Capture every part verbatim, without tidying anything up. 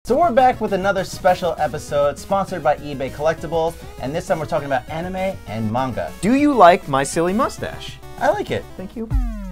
So we're back with another special episode sponsored by eBay Collectibles, and this time we're talking about anime and manga. Do you like my silly mustache? I like it. Thank you.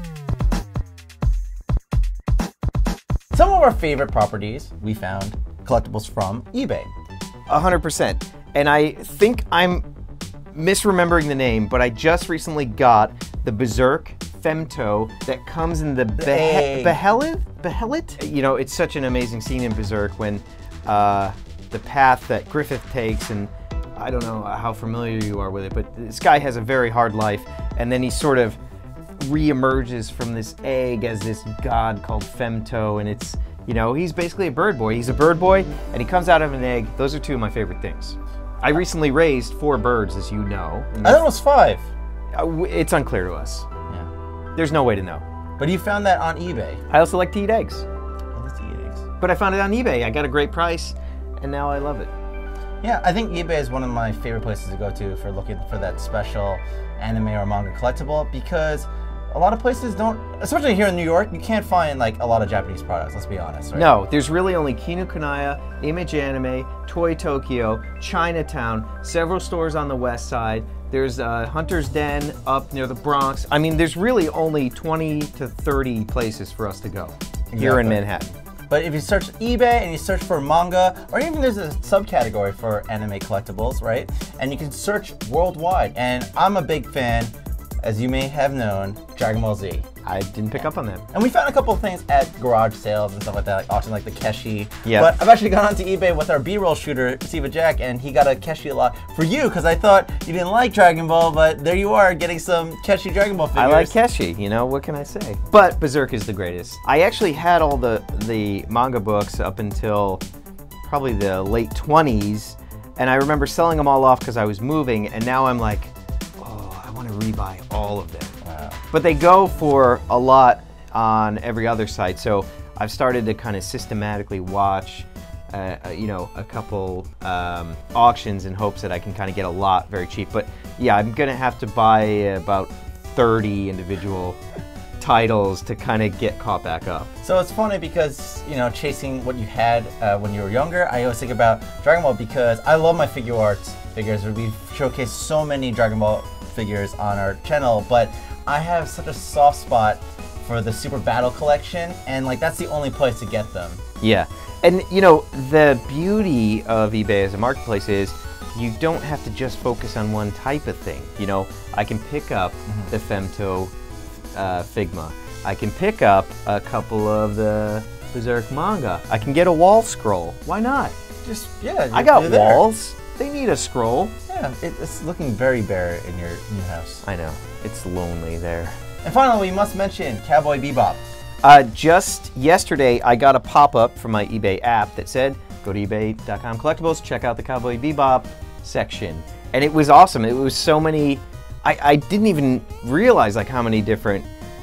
Some of our favorite properties we found collectibles from eBay. A hundred percent. And I think I'm misremembering the name, but I just recently got the Berserk Femto that comes in the Hey. Behelit? Behelit? You know, it's such an amazing scene in Berserk when uh, the path that Griffith takes, and I don't know how familiar you are with it, but this guy has a very hard life, and then he sort of re-emerges from this egg as this god called Femto, and it's, you know, he's basically a bird boy. He's a bird boy, and he comes out of an egg. Those are two of my favorite things. I recently raised four birds, as you know. I thought it was five. Uh, It's unclear to us. Yeah. There's no way to know. But you found that on eBay. I also like to eat eggs. Oh, let's eat eggs. But I found it on eBay. I got a great price, and now I love it. Yeah, I think eBay is one of my favorite places to go to for looking for that special anime or manga collectible, because a lot of places don't, especially here in New York, you can't find like a lot of Japanese products, let's be honest, right? No, there's really only Kinokuniya, Image Anime, Toy Tokyo, Chinatown, several stores on the west side. There's uh, Hunter's Den up near the Bronx. I mean, there's really only twenty to thirty places for us to go here in Exactly. Manhattan. But if you search eBay and you search for manga, or even there's a subcategory for anime collectibles, right? And you can search worldwide. And I'm a big fan, as you may have known, Dragon Ball Z. I didn't pick up on that. And we found a couple of things at garage sales and stuff like that, like auction, like the Keshi. Yeah. But I've actually gone onto eBay with our B-roll shooter, Siva Jack, and he got a Keshi a lot for you, because I thought you didn't like Dragon Ball, but there you are, getting some Keshi Dragon Ball figures. I like Keshi, you know, what can I say? But Berserk is the greatest. I actually had all the, the manga books up until probably the late twenties, and I remember selling them all off because I was moving, and now I'm like, oh, I want to rebuy all of them. Wow. But they go for a lot on every other site, so I've started to kind of systematically watch uh, uh, you know, a couple um, auctions in hopes that I can kind of get a lot very cheap. But yeah, I'm gonna have to buy about thirty individual titles to kind of get caught back up. So it's funny because, you know, chasing what you had uh, when you were younger, I always think about Dragon Ball because I love my figure arts figures. We've showcased so many Dragon Ball figures on our channel, but I have such a soft spot for the Super Battle collection, and like that's the only place to get them. Yeah, and you know, the beauty of eBay as a marketplace is you don't have to just focus on one type of thing. You know, I can pick up mm-hmm. the Femto uh, Figma. I can pick up a couple of the Berserk manga. I can get a wall scroll. Why not? Just, yeah. I got there. walls. They need a scroll. Yeah, it, it's looking very bare in your new house. I know. It's lonely there. And finally, we must mention Cowboy Bebop. Uh, just yesterday, I got a pop-up from my eBay app that said, go to ebay dot com collectibles, check out the Cowboy Bebop section. And it was awesome. It was so many, I, I didn't even realize like how many different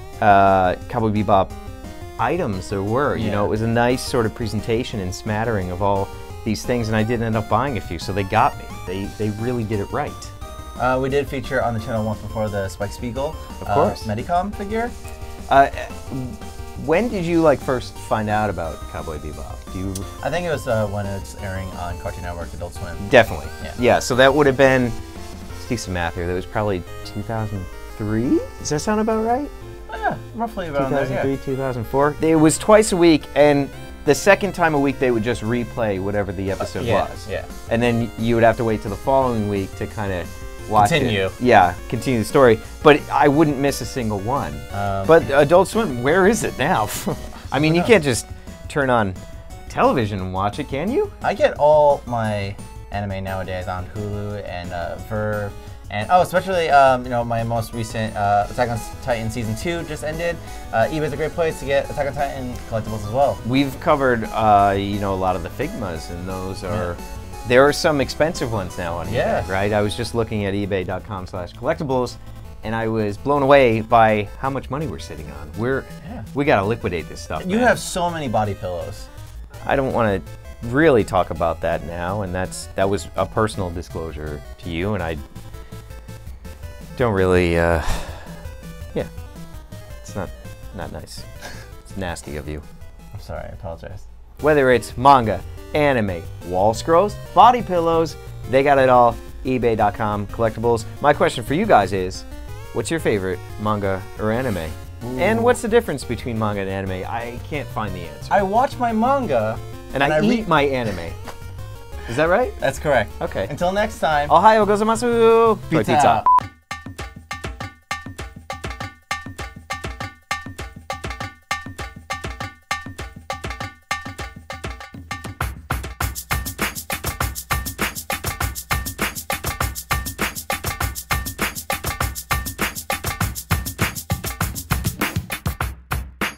uh, Cowboy Bebop items there were. You Yeah. know, it was a nice sort of presentation and smattering of all these things, and I did end up buying a few, so they got me. They, they really did it right. Uh, we did feature on the channel once before the Spike Spiegel Of course. uh, Medicom figure. Uh, when did you like first find out about Cowboy Bebop? Do you? I think it was uh, when it's airing on Cartoon Network, Adult Swim. Definitely. Yeah. Yeah. So that would have been. Let's do some math here. That was probably two thousand three. Does that sound about right? Oh, yeah, roughly about two thousand three, there, yeah. two thousand four. It was twice a week, and the second time a week they would just replay whatever the episode Uh, yeah, was. yeah. And then you would have to wait till the following week to kind of watch Continue. it. Yeah, continue the story. But I wouldn't miss a single one. Um, But Adult Swim, where is it now? I mean, you can't just turn on television and watch it, can you? I get all my anime nowadays on Hulu and uh, Verve, and oh, especially um, you know, my most recent uh, Attack on Titan season two just ended. Uh, eBay's a great place to get Attack on Titan collectibles as well. We've covered, uh, you know, a lot of the Figmas, and those are. Yeah. There are some expensive ones now on eBay, yeah. right? I was just looking at ebay dot com slash collectibles, and I was blown away by how much money we're sitting on. We're yeah. we gotta liquidate this stuff. You man. have so many body pillows. I don't want to really talk about that now, and that's that was a personal disclosure to you, and I don't really. Uh, yeah, it's not not nice. It's nasty of you. I'm sorry, I apologize. Whether it's manga, anime, wall scrolls, body pillows, they got it all. eBay dot com collectibles. My question for you guys is, what's your favorite manga or anime? Ooh. And what's the difference between manga and anime? I can't find the answer. I watch my manga. And, and I, I eat my anime. Is that right? That's correct. Okay. Until next time. Ohayou gozaimasu. Pizza.